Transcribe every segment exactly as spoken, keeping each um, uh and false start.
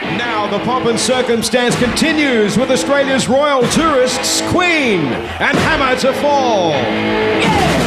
Now the pomp and circumstance continues with Australia's royal tourists, Queen and Hammer to Fall. Yeah!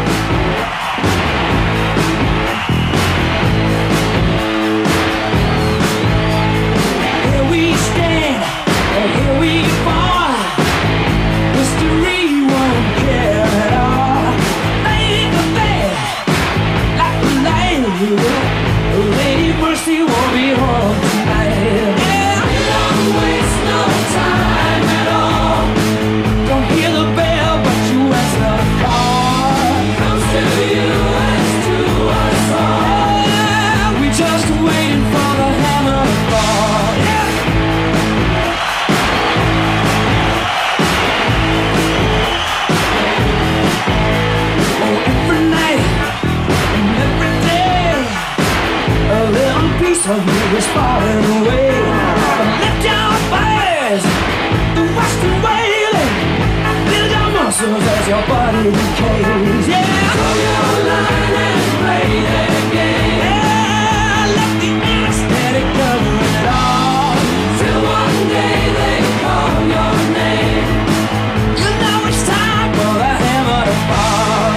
Of me was falling away. Lift your fires, the western wailing. Build your muscles as your body decays. Yeah, throw your line and play that game. Yeah, let the anesthetic cover it all. Till one day they call your name. You know it's time for the hammer to fall.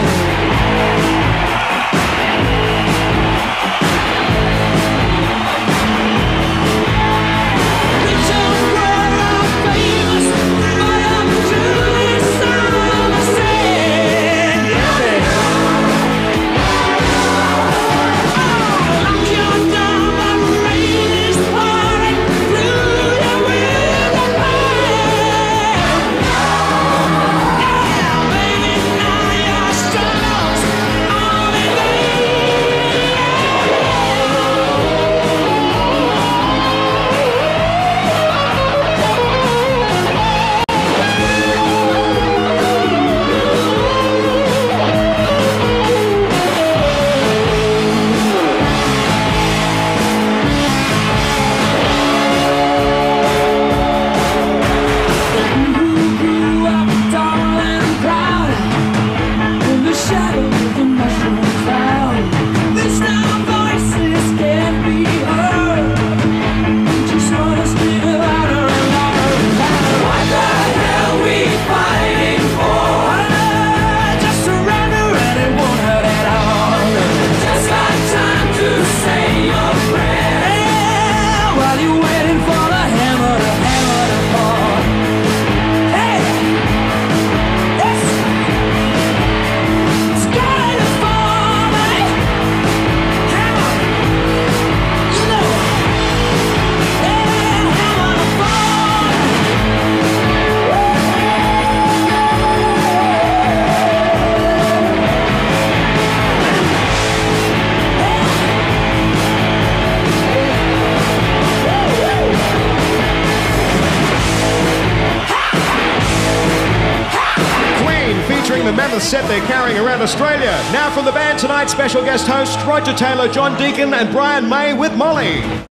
The mammoth set they're carrying around Australia. Now from the band tonight, special guest hosts Roger Taylor, John Deacon and Brian May with Molly.